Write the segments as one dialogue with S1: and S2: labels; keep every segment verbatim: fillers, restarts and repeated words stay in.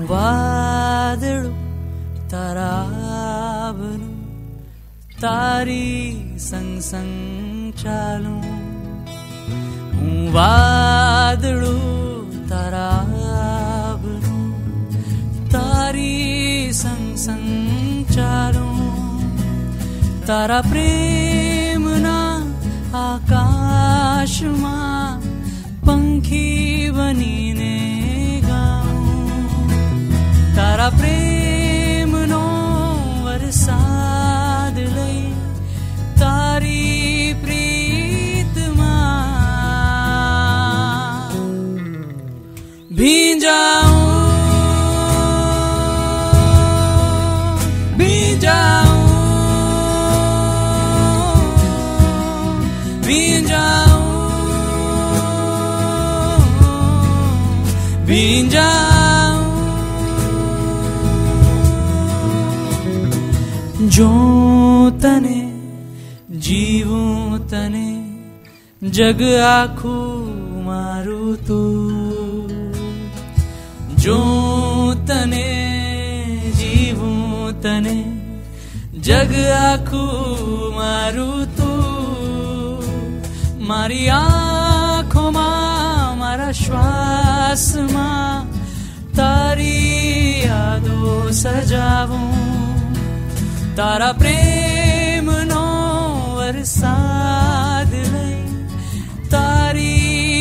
S1: વાદળું તારા બનું તારી સંગ સંગ ચાલું હું વાદળું તારા બનું તારી સંગ સંગ ચાલું તારા પ્રેમના આકાશમાં પંખી બનીને તારા પ્રેમનો વરસાદ લઈ તારી પ્રીતમાં ભીંજાઉં ભીંજાઉં ભીંજાઉં ભીંજાઉં જો તને જીવું તને જગ આખું મારું તું જો તને જીવું તને જગ આખું મારું તું મારી આંખોમાં મારા શ્વાસમાં તારી યાદો સજાવું તારા પ્રેમનો વરસાદ લઈ તારી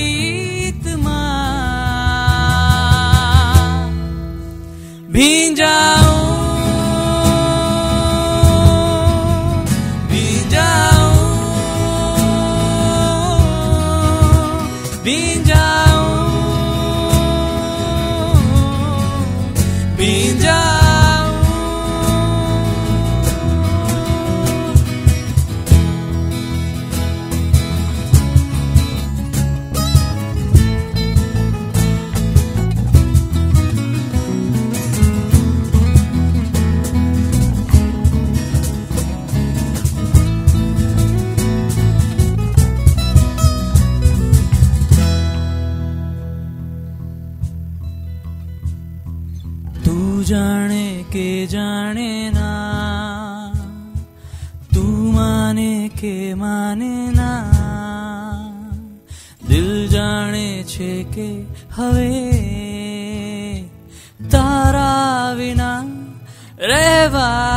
S1: પ્રીતમાં ભીંજાઉં ભીંજાઉં ભીંજાઉં ભીંજાઉં जाने के जाने ना तू माने के माने ना दिल जाने छे के હવે તારા વિના રહેવા